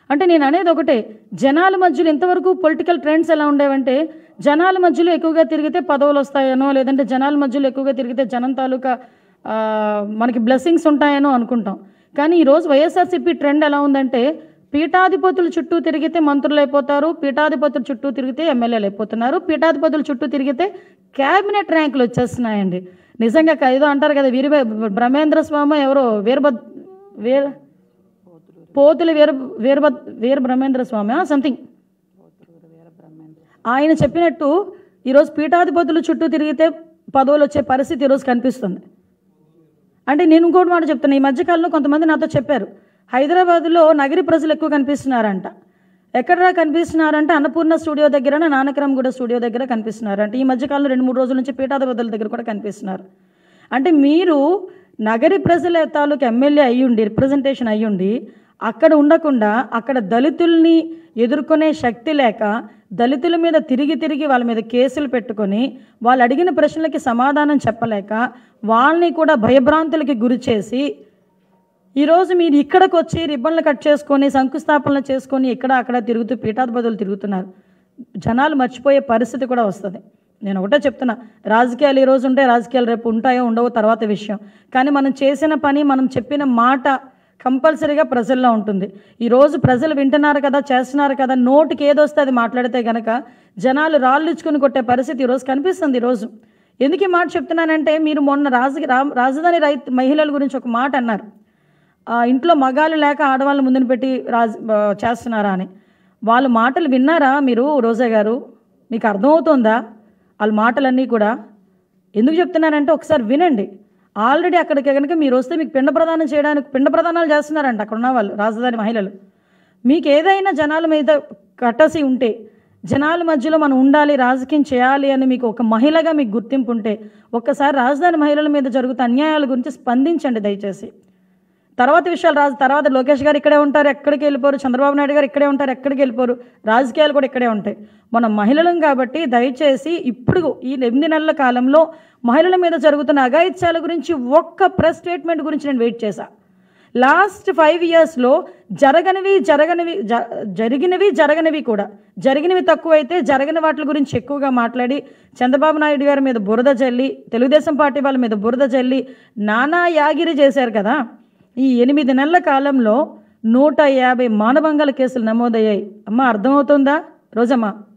అంటే నేను అనేది ఒకటే, జనాల మధ్యలో ఇంతవరకు పొలిటికల్ ట్రెండ్స్ ఎలా ఉండేవంటే, జనాల మధ్యలో ఎక్కువగా తిరిగితే పదవులు వస్తాయనో, లేదంటే జనాల మధ్యలో ఎక్కువగా తిరిగితే జనం తాలూకా మనకి బ్లెస్సింగ్స్ ఉంటాయనో అనుకుంటాం. కానీ ఈరోజు వైఎస్ఆర్సీపీ ట్రెండ్ ఎలా ఉందంటే, పీఠాధిపతుల చుట్టూ తిరిగితే మంత్రులు అయిపోతారు, పీఠాధిపతుల చుట్టూ తిరిగితే ఎమ్మెల్యేలు అయిపోతున్నారు, పీఠాధిపతుల చుట్టూ తిరిగితే క్యాబినెట్ ర్యాంకులు వచ్చేస్తున్నాయండి. నిజంగా ఏదో అంటారు కదా, బ్రహ్మేంద్ర స్వామి ఎవరో పోతుల వీర బ్రహ్మేంద్ర స్వామి సంథింగ్ ఆయన చెప్పినట్టు ఈరోజు పీఠాధిపతుల చుట్టూ తిరిగితే పదవులు వచ్చే పరిస్థితి ఈరోజు కనిపిస్తుంది. అంటే నేను ఇంకోటి మాట చెప్తున్నా, ఈ మధ్యకాలంలో కొంతమంది నాతో చెప్పారు, హైదరాబాద్లో నగరి ప్రజలు ఎక్కువ కనిపిస్తున్నారంట. ఎక్కడ కనిపిస్తున్నారంటే అన్నపూర్ణ స్టూడియో దగ్గర, నానక్రమగూడ స్టూడియో దగ్గర కనిపిస్తున్నారంట. ఈ మధ్యకాలంలో 2-3 రోజుల నుంచి పీఠాధిపతుల దగ్గర కూడా కనిపిస్తున్నారు. అంటే మీరు నగరి ప్రజల తాలూకు ఎమ్మెల్యే అయ్యుండి, రిప్రజెంటేషన్ అయ్యుండి, అక్కడ ఉండకుండా అక్కడ దళితుల్ని ఎదుర్కొనే శక్తి లేక, దళితుల మీద తిరిగి వాళ్ళ మీద కేసులు పెట్టుకొని, వాళ్ళు అడిగిన ప్రశ్నలకి సమాధానం చెప్పలేక, వాళ్ళని కూడా భయభ్రాంతులకి గురి చేసి, ఈరోజు మీరు ఇక్కడికి వచ్చి రిబ్బన్లు కట్ చేసుకొని, శంకుస్థాపనలు చేసుకొని ఇక్కడ అక్కడ తిరుగుతూ పీఠాధిపతులు తిరుగుతున్నారు. జనాలు మర్చిపోయే పరిస్థితి కూడా వస్తుంది. నేను ఒకటే చెప్తున్నా, రాజకీయాలు ఈరోజు ఉంటే రాజకీయాలు రేపు ఉంటాయో ఉండవో తర్వాత విషయం. కానీ మనం చేసిన పని, మనం చెప్పిన మాట కంపల్సరీగా ప్రజల్లో ఉంటుంది. ఈరోజు ప్రజలు వింటున్నారు కదా, చేస్తున్నారు కదా, నోటికి ఏదొస్తే అది మాట్లాడితే కనుక జనాలు రాళ్ళు ఇచ్చుకుని కొట్టే పరిస్థితి ఈరోజు కనిపిస్తుంది. ఈరోజు ఎందుకు ఈ మాట చెప్తున్నానంటే, మీరు మొన్న రాజధాని మహిళల గురించి ఒక మాట అన్నారు, ఇంట్లో మగాళ్ళు లేక ఆడవాళ్ళని ముందుని పెట్టి చేస్తున్నారా అని. వాళ్ళ మాటలు విన్నారా మీరు రోజా గారు? మీకు అర్థమవుతుందా వాళ్ళ మాటలన్నీ కూడా? ఎందుకు చెప్తున్నానంటే ఒకసారి వినండి. ఆల్రెడీ అక్కడికి కనుక మీరు వస్తే మీకు పిండ ప్రదానాలు చేస్తున్నారంట అక్కడ ఉన్న వాళ్ళు, రాజధాని మహిళలు. మీకు ఏదైనా జనాల మీద కట్టసి ఉంటే, జనాల మధ్యలో మనం ఉండాలి, రాజకీయం చేయాలి అని మీకు ఒక మహిళగా మీకు గుర్తింపు ఉంటే, ఒక్కసారి రాజధాని మహిళల మీద జరుగుతున్న అన్యాయాల గురించి స్పందించండి దయచేసి. తర్వాత విషయాలు తర్వాత లోకేష్ గారు ఇక్కడే ఉంటారు, ఎక్కడికి వెళ్ళిపోరు, చంద్రబాబు నాయుడు గారు ఇక్కడే ఉంటారు, ఎక్కడికి వెళ్ళిపోరు, రాజకీయాలు కూడా ఇక్కడే ఉంటాయి. మనం మహిళలం కాబట్టి దయచేసి ఇప్పుడు ఈ 8 నెలల కాలంలో మహిళల మీద జరుగుతున్న అఘాయిత్యాల గురించి ఒక్క ప్రెస్ స్టేట్మెంట్ గురించి నేను వెయిట్ చేశా. లాస్ట్ 5 ఇయర్స్లో జరిగినవి కూడా, జరిగినవి తక్కువైతే జరగని వాటి గురించి ఎక్కువగా మాట్లాడి, చంద్రబాబు నాయుడు గారి మీద బురద జల్లి, తెలుగుదేశం పార్టీ వాళ్ళ మీద బురద జల్లి నానా యాగిరి చేశారు కదా. ఈ 8 నెలల కాలంలో 150 మానభంగాల కేసులు నమోదయ్యాయి. అమ్మ అర్థమవుతుందా రోజమ్మ?